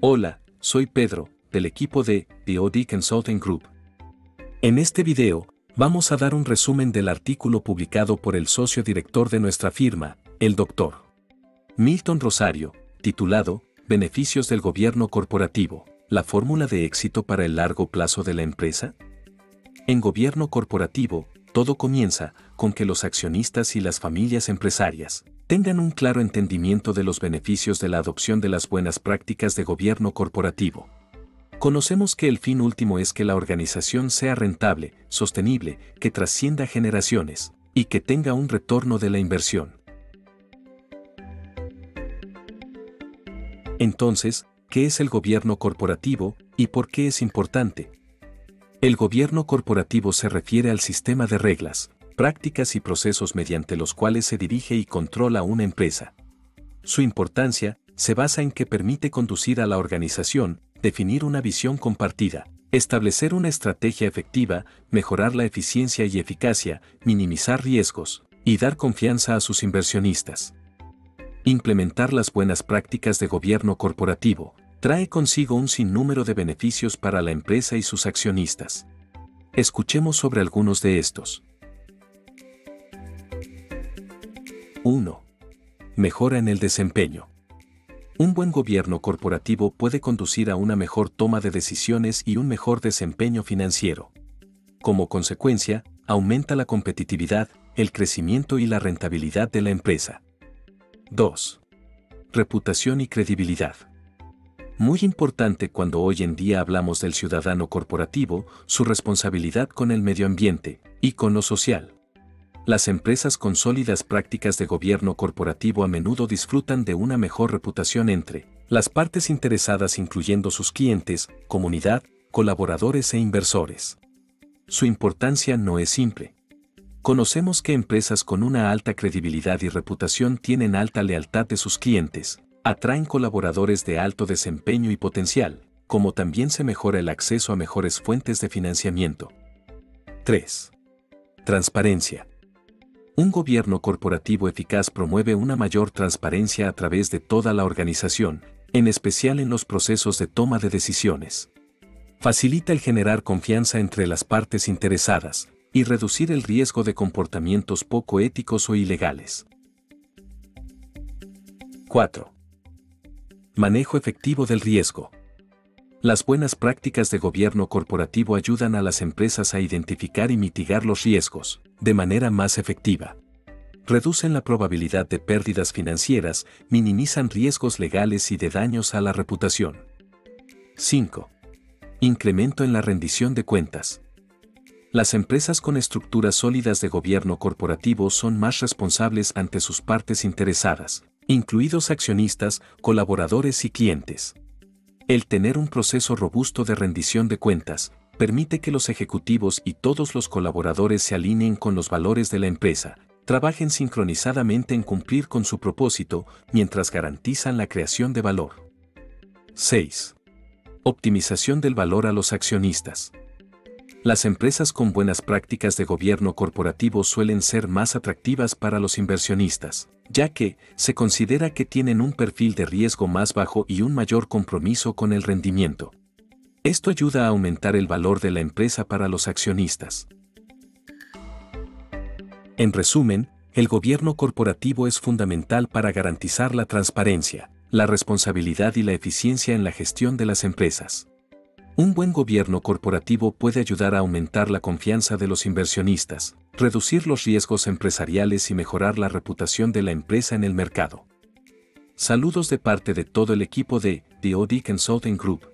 Hola, soy Pedro, del equipo de The OD Consulting Group. En este video, vamos a dar un resumen del artículo publicado por el socio director de nuestra firma, el Dr. Milton Rosario, titulado Beneficios del Gobierno Corporativo, la fórmula de éxito para el largo plazo de la empresa. En gobierno corporativo, todo comienza con que los accionistas y las familias empresarias tengan un claro entendimiento de los beneficios de la adopción de las buenas prácticas de gobierno corporativo. Conocemos que el fin último es que la organización sea rentable, sostenible, que trascienda generaciones y que tenga un retorno de la inversión. Entonces, ¿qué es el gobierno corporativo y por qué es importante? El gobierno corporativo se refiere al sistema de reglas, prácticas y procesos mediante los cuales se dirige y controla una empresa. Su importancia se basa en que permite conducir a la organización, definir una visión compartida, establecer una estrategia efectiva, mejorar la eficiencia y eficacia, minimizar riesgos, y dar confianza a sus inversionistas. Implementar las buenas prácticas de gobierno corporativo trae consigo un sinnúmero de beneficios para la empresa y sus accionistas. Escuchemos sobre algunos de estos. 1. Mejora en el desempeño. Un buen gobierno corporativo puede conducir a una mejor toma de decisiones y un mejor desempeño financiero. Como consecuencia, aumenta la competitividad, el crecimiento y la rentabilidad de la empresa. 2. Reputación y credibilidad. Muy importante cuando hoy en día hablamos del ciudadano corporativo, su responsabilidad con el medio ambiente y con lo social. Las empresas con sólidas prácticas de gobierno corporativo a menudo disfrutan de una mejor reputación entre las partes interesadas, incluyendo sus clientes, comunidad, colaboradores e inversores. Su importancia no es simple. Conocemos que empresas con una alta credibilidad y reputación tienen alta lealtad de sus clientes, atraen colaboradores de alto desempeño y potencial, como también se mejora el acceso a mejores fuentes de financiamiento. 3. Transparencia. Un gobierno corporativo eficaz promueve una mayor transparencia a través de toda la organización, en especial en los procesos de toma de decisiones. Facilita el generar confianza entre las partes interesadas y reducir el riesgo de comportamientos poco éticos o ilegales. 4. Manejo efectivo del riesgo. Las buenas prácticas de gobierno corporativo ayudan a las empresas a identificar y mitigar los riesgos de manera más efectiva. Reducen la probabilidad de pérdidas financieras, minimizan riesgos legales y de daños a la reputación. 5. Incremento en la rendición de cuentas. Las empresas con estructuras sólidas de gobierno corporativo son más responsables ante sus partes interesadas, incluidos accionistas, colaboradores y clientes. El tener un proceso robusto de rendición de cuentas permite que los ejecutivos y todos los colaboradores se alineen con los valores de la empresa, trabajen sincronizadamente en cumplir con su propósito mientras garantizan la creación de valor. 6. Optimización del valor a los accionistas. Las empresas con buenas prácticas de gobierno corporativo suelen ser más atractivas para los inversionistas, ya que se considera que tienen un perfil de riesgo más bajo y un mayor compromiso con el rendimiento. Esto ayuda a aumentar el valor de la empresa para los accionistas. En resumen, el gobierno corporativo es fundamental para garantizar la transparencia, la responsabilidad y la eficiencia en la gestión de las empresas. Un buen gobierno corporativo puede ayudar a aumentar la confianza de los inversionistas, reducir los riesgos empresariales y mejorar la reputación de la empresa en el mercado. Saludos de parte de todo el equipo de The OD Consulting Group.